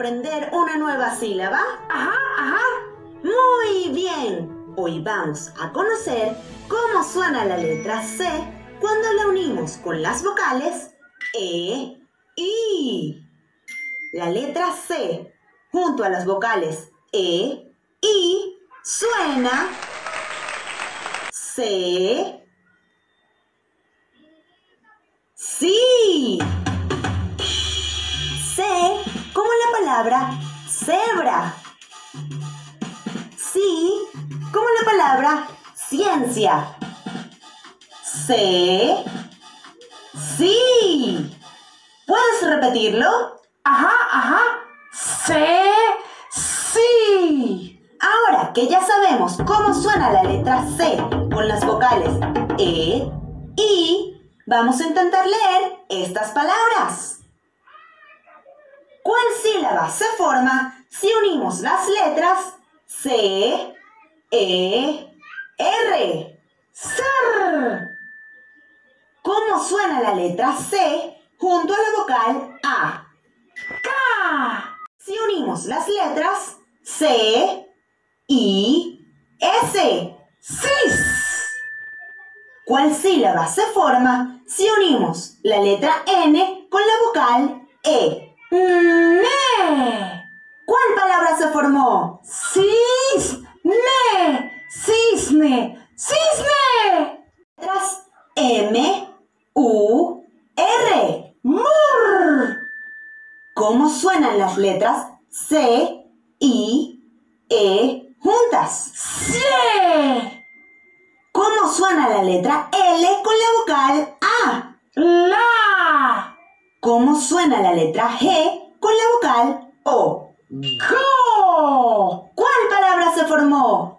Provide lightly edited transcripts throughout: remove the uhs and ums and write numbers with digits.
aprender una nueva sílaba? Ajá, ajá. Muy bien. Hoy vamos a conocer cómo suena la letra C cuando la unimos con las vocales E, I. La letra C junto a las vocales E, I suena C, sí. C como la palabra cebra. Sí como la palabra ciencia. C, sí. ¿Puedes repetirlo? Ajá, ajá. Sí. Ahora que ya sabemos cómo suena la letra C con las vocales E, I, vamos a intentar leer estas palabras. ¿Cuál sílaba se forma si unimos las letras C, E, R? Ser. ¿Cómo suena la letra C junto a la vocal A? Ca. Si unimos las letras C, I, S. Sis. ¿Cuál sílaba se forma si unimos la letra N con la vocal E? Ne. ¿Cuál palabra se formó? Cisne. Cisne. Cisne. Letras M, U, R. Mur. ¿Cómo suenan las letras C, I, E juntas? Sie. ¿Cómo suena la letra L con la vocal A? La. ¿Cómo suena la letra G con la vocal O? Go. ¿Cuál palabra se formó?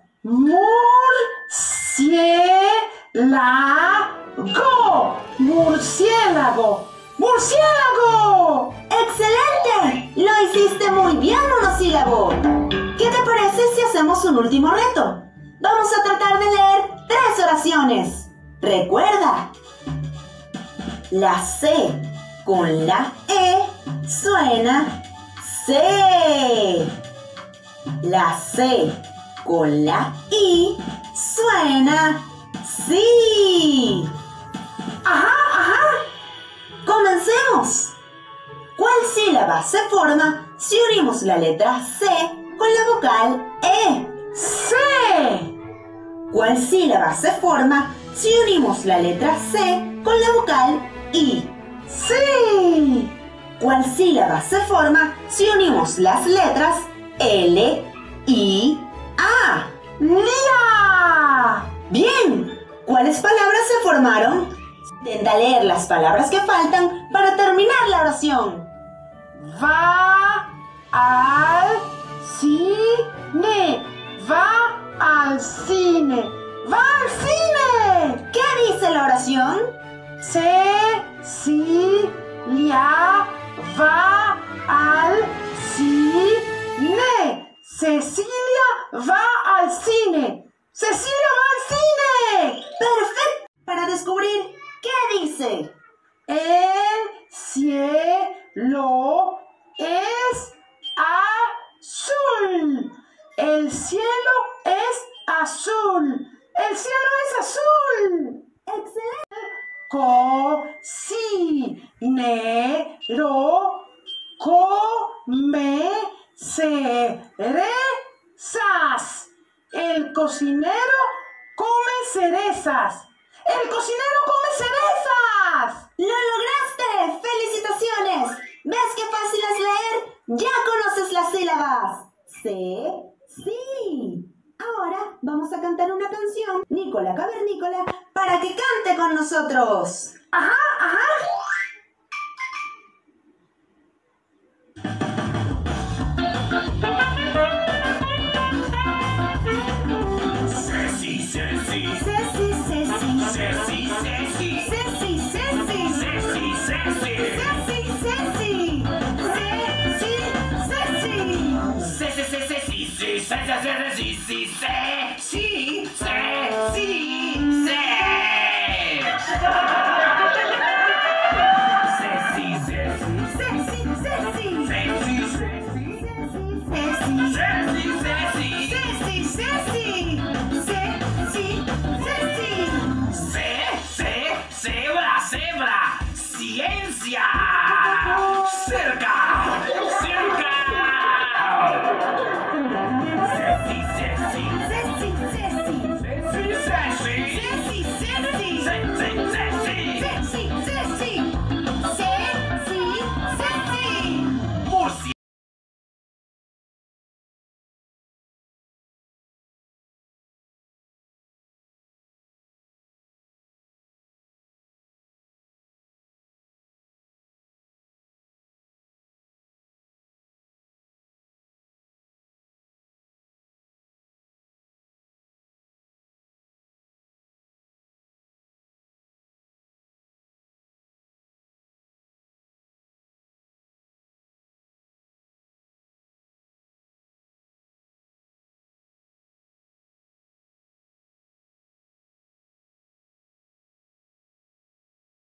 Murciélago. Murciélago. Murciélago. ¡Excelente! Lo hiciste muy bien, monosílabo. ¿Qué te parece si hacemos un último reto? Vamos a tratar de leer 3 oraciones. Recuerda, la C con la E suena C. La C con la I suena sí. Ajá, ajá. ¡Comencemos! ¿Cuál sílaba se forma si unimos la letra C con la vocal E? C. ¿Cuál sílaba se forma si unimos la letra C con la vocal I? Sí. ¿Cuál sílaba se forma si unimos las letras L, I, A? La. ¡Bien! ¿Cuáles palabras se formaron? Intenta leer las palabras que faltan para terminar la oración. Va al cine. Va al cine. Va al cine. ¿Qué dice la oración? Cecilia va al cine. Cecilia va al cine. Cecilia va al cine. ¡Perfecto! Para descubrir qué dice. El cielo es azul. El cielo es azul. El cielo es azul. ¡Excelente! Cocinero come cerezas. El cocinero come cerezas. ¡El cocinero come cerezas! ¡Lo lograste! ¡Felicitaciones! ¿Ves qué fácil es leer? ¡Ya conoces las sílabas! C, sí. Ahora vamos a cantar una canción, Nicola Cavernícola, para que cante con nosotros. Ajá, ajá.